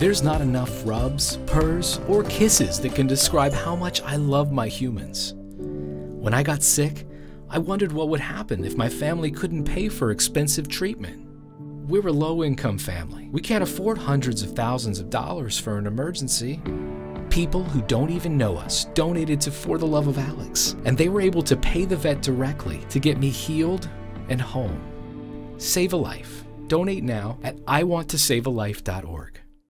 There's not enough rubs, purrs, or kisses that can describe how much I love my humans. When I got sick, I wondered what would happen if my family couldn't pay for expensive treatment. We're a low-income family. We can't afford hundreds of thousands of dollars for an emergency. People who don't even know us donated to For the Love of Alex, and they were able to pay the vet directly to get me healed and home. Save a life. Donate now at iwanttosavealife.org.